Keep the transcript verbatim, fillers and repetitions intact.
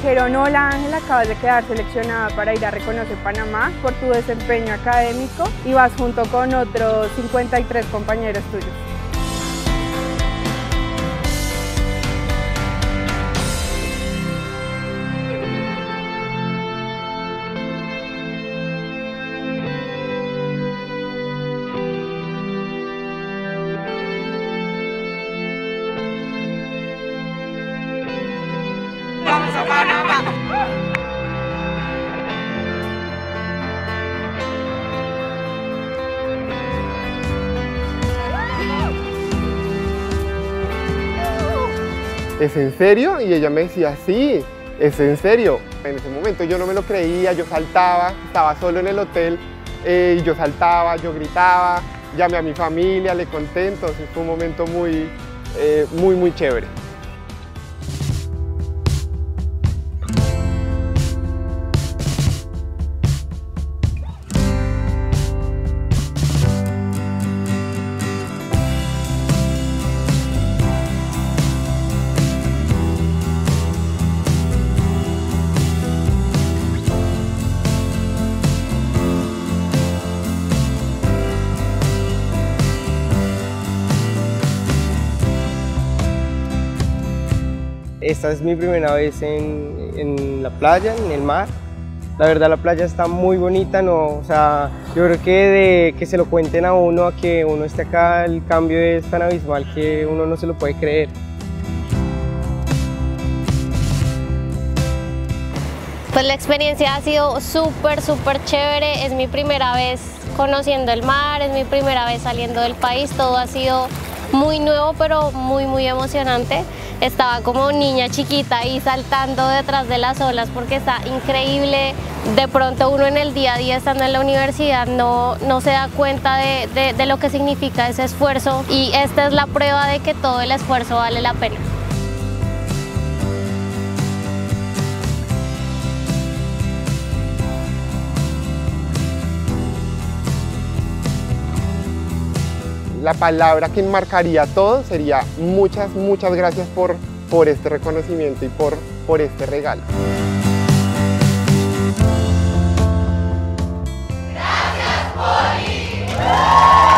dijeron: hola Ángela, acabas de quedar seleccionada para ir a Reconoce Panamá por tu desempeño académico y vas junto con otros cincuenta y tres compañeros tuyos. ¡Vamos a Panamá! ¿Es en serio? Y ella me decía: sí, es en serio. En ese momento yo no me lo creía, yo saltaba, estaba solo en el hotel, eh, y yo saltaba, yo gritaba, llamé a mi familia, le conté, entonces fue un momento muy, eh, muy, muy chévere. Esta es mi primera vez en, en la playa, en el mar. La verdad, la playa está muy bonita, ¿no? O sea, yo creo que de que se lo cuenten a uno a que uno esté acá, el cambio es tan abismal que uno no se lo puede creer. Pues la experiencia ha sido súper, súper chévere. Es mi primera vez conociendo el mar, es mi primera vez saliendo del país. Todo ha sido muy nuevo, pero muy, muy emocionante. Estaba como niña chiquita ahí saltando detrás de las olas porque está increíble. De pronto uno en el día a día estando en la universidad no, no se da cuenta de, de, de lo que significa ese esfuerzo, y esta es la prueba de que todo el esfuerzo vale la pena. La palabra que enmarcaría todo sería: muchas, muchas gracias por, por este reconocimiento y por, por este regalo. ¡Gracias, Poli!